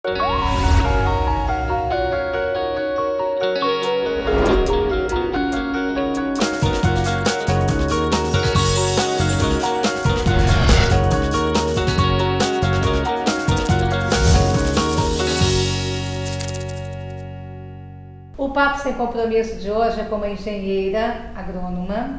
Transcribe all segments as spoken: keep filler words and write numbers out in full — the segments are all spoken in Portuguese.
O Papo Sem Compromisso de hoje é com uma engenheira agrônoma,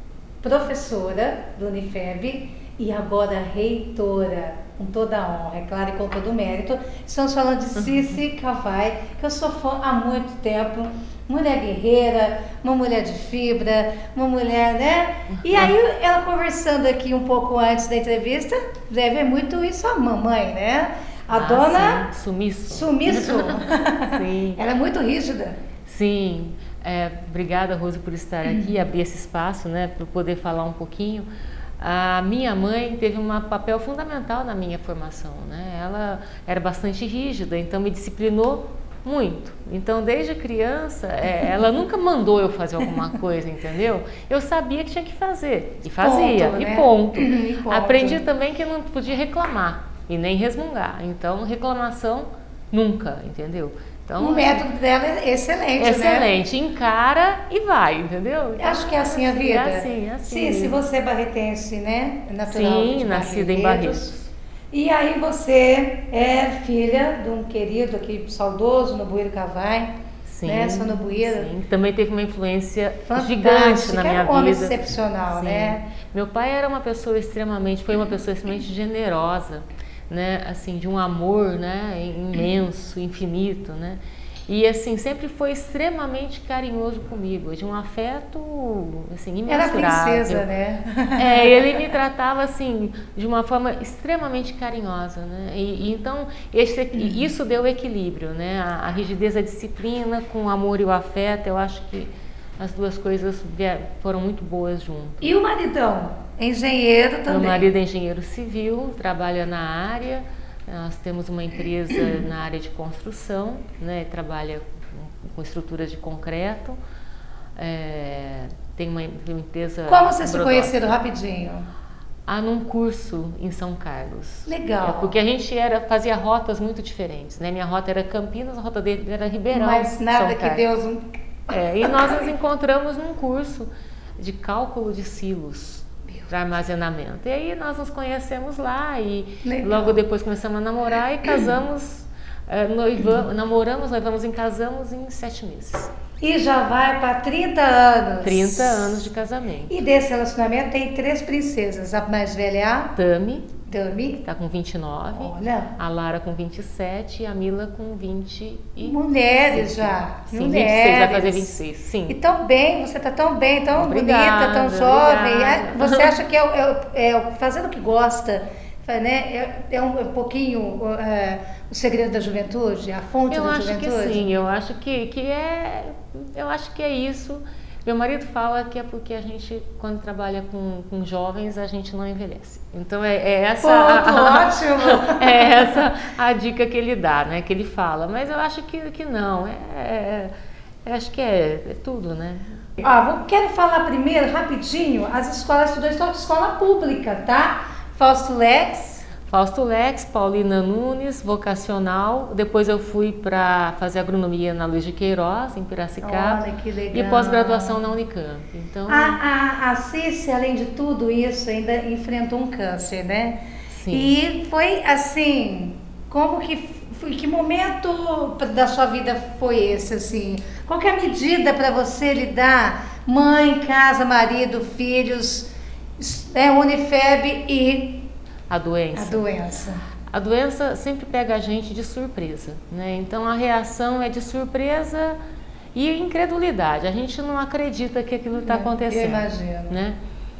professora do Unifeb e agora reitora, com toda a honra, é claro, e com todo o mérito. Estamos falando de Cici Cavai, que eu sou fã há muito tempo, mulher guerreira, uma mulher de fibra, uma mulher, né? E aí, ela conversando aqui um pouco antes da entrevista, deve muito isso a mamãe, né? A ah, dona... Sim. Sumiço. Sumiço. Sim. Ela é muito rígida. Sim. É, obrigada, Rose, por estar aqui, abrir esse espaço, né, para poder falar um pouquinho. A minha mãe teve um papel fundamental na minha formação, né? Ela era bastante rígida, então me disciplinou muito. Então, desde criança, é, ela nunca mandou eu fazer alguma coisa, entendeu? Eu sabia que tinha que fazer, e fazia, ponto, e, né? ponto. E ponto. Aprendi também que não podia reclamar e nem resmungar. Então, reclamação nunca, entendeu? Então, o método dela é excelente, né? Excelente, encara e vai, entendeu? Então, acho que é assim a vida. É assim, é assim. Sim, se você é barretense, né? Natural Sim, de nascida em Barretos. E aí você é filha de um querido aqui, saudoso, no Bueiro Cavai. Sim, né? Só no Bueiro. Sim, também teve uma influência Fantástica, gigante na minha é um homem vida. Excepcional, sim. né? Meu pai era uma pessoa extremamente, foi uma pessoa extremamente generosa, né? Assim, de um amor, né? Imenso, infinito, né? E assim, sempre foi extremamente carinhoso comigo, de um afeto, assim, imensurável. Era princesa, né? É, ele me tratava, assim, de uma forma extremamente carinhosa, né? E, e então, esse, isso deu equilíbrio, né? A, a rigidez, a disciplina com o amor e o afeto, eu acho que as duas coisas foram muito boas juntas. E o maridão? Engenheiro também? Meu marido é engenheiro civil, trabalha na área. Nós temos uma empresa na área de construção, né, trabalha com, com estruturas de concreto, é, tem uma, uma empresa... Como vocês se conheceram rapidinho? Ah, num curso em São Carlos. Legal. É, porque a gente era, fazia rotas muito diferentes, né? Minha rota era Campinas, a rota dele era Ribeirão. Mas nada São que Carlos. Deus... É, e nós nos encontramos num curso de cálculo de silos para armazenamento. E aí nós nos conhecemos lá e legal. Logo depois começamos a namorar e casamos, é, noivamos, namoramos, noivamos e casamos em sete meses. E já vai para trinta anos. trinta anos de casamento. E desse relacionamento tem três princesas. A mais velha é a Tami. Tami. Está com vinte e nove. Olha. A Lara com vinte e sete e a Mila com vinte e... Mulheres já. Sim, Mulheres. vinte e seis, vai fazer vinte e seis. Sim. E tão bem, você está tão bem, tão obrigada, bonita, tão jovem. Obrigada. Você acha que é, é, é fazendo o que gosta, né? É, é um, um pouquinho é, o segredo da juventude, a fonte eu da acho juventude? Que sim, eu acho que, que é, eu acho que é isso. Meu marido fala que é porque a gente, quando trabalha com, com jovens, a gente não envelhece. Então é, é essa Ponto, a, a, ótimo. É essa a dica que ele dá, né? Que ele fala. Mas eu acho que, que não. É, é, é, acho que é, é tudo, né? Ah, vou, quero falar primeiro, rapidinho, as escolas, estudou estão de escola pública, tá? Fausto Lex. Fausto Lex, Paulina Nunes, vocacional. Depois eu fui para fazer agronomia na Luiz de Queiroz, em Piracicaba. Olha que legal. E pós-graduação na Unicamp. Então, a, a, a Cici, além de tudo isso, ainda enfrentou um câncer, né? Sim. E foi assim, como que foi, que momento da sua vida foi esse, assim? Qual que é a medida para você lidar? Mãe, casa, marido, filhos, é, Unifeb e... A doença. A doença. A doença sempre pega a gente de surpresa, né? Então a reação é de surpresa e incredulidade. A gente não acredita que aquilo está acontecendo. Eu imagino. Né?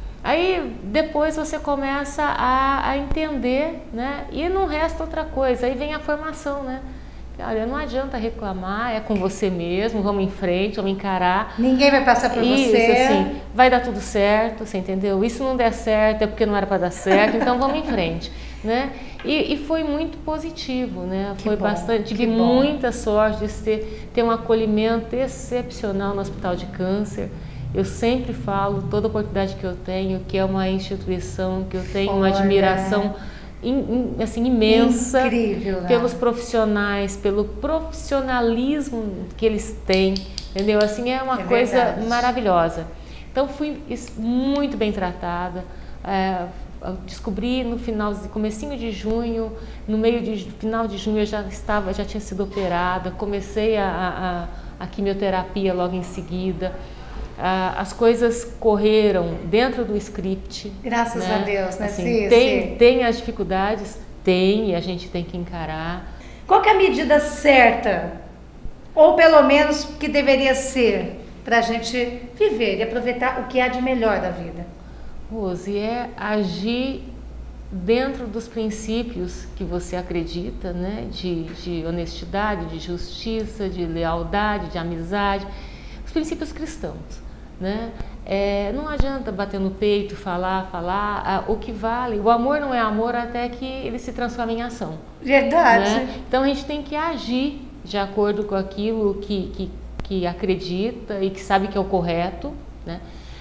Aí depois você começa a, a entender, né? E não resta outra coisa. Aí vem a formação, né? Olha, não adianta reclamar, é com você mesmo, vamos em frente, vamos encarar. Ninguém vai passar por Isso, você. Assim, vai dar tudo certo, você entendeu? Isso não der certo é porque não era para dar certo, então vamos em frente, né? E, e foi muito positivo, né? Que foi bom, bastante, tive que bom. muita sorte de ter, ter um acolhimento excepcional no Hospital de Câncer. Eu sempre falo, toda oportunidade que eu tenho, que é uma instituição que eu tenho uma Olha. admiração in, in, assim, imensa. Incrível, né? Pelos profissionais, pelo profissionalismo que eles têm, entendeu? Assim, é uma é coisa verdade. Maravilhosa. Então fui muito bem tratada. É, descobri no final, comecinho de junho, no meio de final de junho eu já estava, já tinha sido operada. Comecei a, a, a quimioterapia logo em seguida. Ah, as coisas correram dentro do script. Graças né? a Deus, né? Assim, sim, tem, sim. tem as dificuldades, tem, e a gente tem que encarar. Qual que é a medida certa, ou pelo menos que deveria ser, para a gente viver e aproveitar o que há de melhor da vida? Rose, é agir dentro dos princípios que você acredita, né? De, de honestidade, de justiça, de lealdade, de amizade, os princípios cristãos. Né? É, não adianta bater no peito, falar, falar, ah, o que vale, o amor não é amor até que ele se transforme em ação. Verdade. Né? Então a gente tem que agir de acordo com aquilo que, que, que acredita e que sabe que é o correto, né?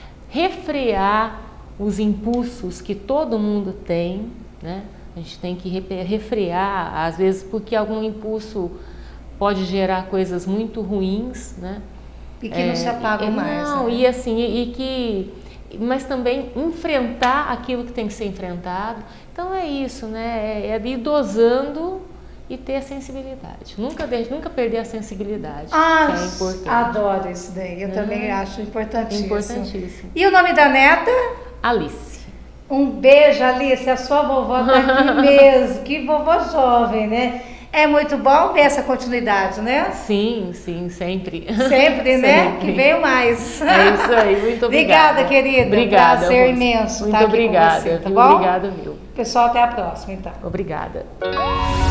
Refrear os impulsos que todo mundo tem, né? A gente tem que refrear, às vezes porque algum impulso pode gerar coisas muito ruins, né? E que é, não se apagam mais. Não, né? e assim, e, e que, mas também enfrentar aquilo que tem que ser enfrentado. Então é isso, né? É, é ir dosando e ter a sensibilidade. Nunca, nunca perder a sensibilidade. Ah, é importante. Adoro isso daí. Eu hum, também acho importantíssimo. Importantíssimo. E o nome da neta? Alice. Um beijo, Alice. A sua vovó tá aqui mesmo. Que vovó jovem, né? É muito bom ver essa continuidade, né? Sim, sim, sempre. Sempre, né? Sempre. Que veio mais. É isso aí, muito obrigada. Obrigada, querida. Obrigada. Prazer imenso muito estar aqui obrigada, com você, tá viu? bom? Obrigada, viu? Pessoal, até a próxima, então. Obrigada.